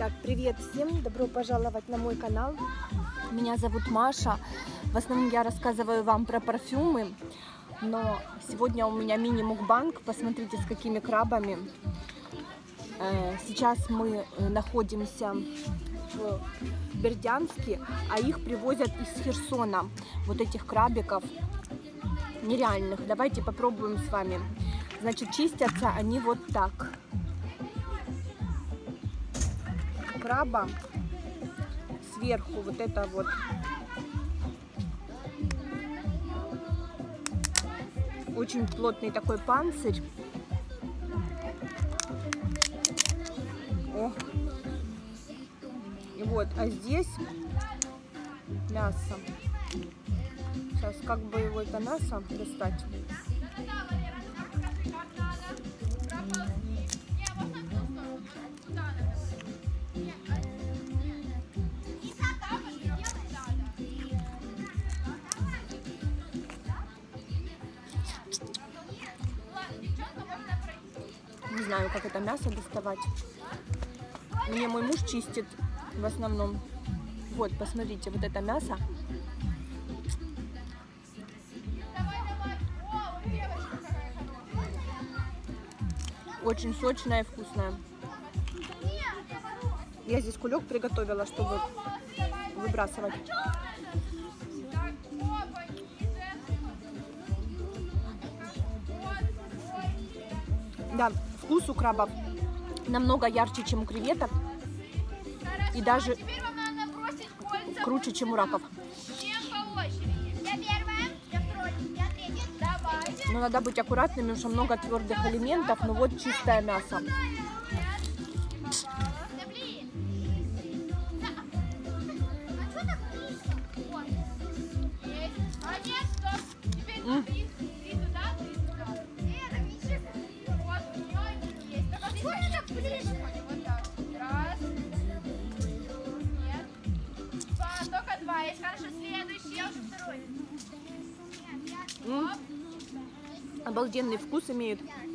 Так, привет всем, добро пожаловать на мой канал. Меня зовут Маша. В основном я рассказываю вам про парфюмы, но сегодня у меня мини-мукбанг. Посмотрите, с какими крабами. Сейчас мы находимся в Бердянске, а их привозят из Херсона. Вот этих крабиков нереальных. Давайте попробуем с вами. Значит, чистятся они вот так. Краба сверху вот это вот очень плотный такой панцирь. О. И вот, а здесь мясо. Сейчас как бы его это мясо достать. Не знаю, как это мясо доставать. Мне мой муж чистит в основном. Вот, посмотрите, вот это мясо. Очень сочное и вкусное. Я здесь кулек приготовила, чтобы выбрасывать. Да, вкус у крабов намного ярче, чем у креветок. И даже круче, чем у раков. Но надо быть аккуратными, потому что много твердых элементов, но вот чистое мясо. Обалденный вкус имеют.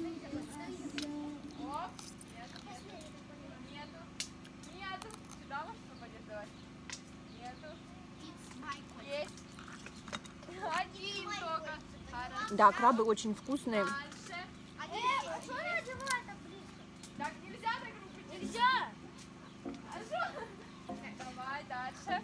Да, крабы очень вкусные. Так нельзя, так руку нельзя. Давай дальше.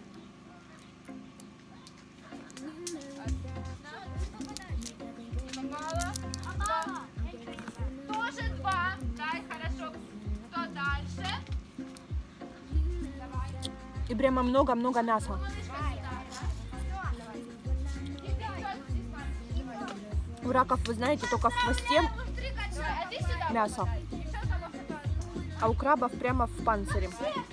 Попала. Тоже два. Дай, хорошо. Кто дальше? Давай. И прямо много-много мяса. У раков, вы знаете, только в хвосте мясо, а у крабов прямо в панцире.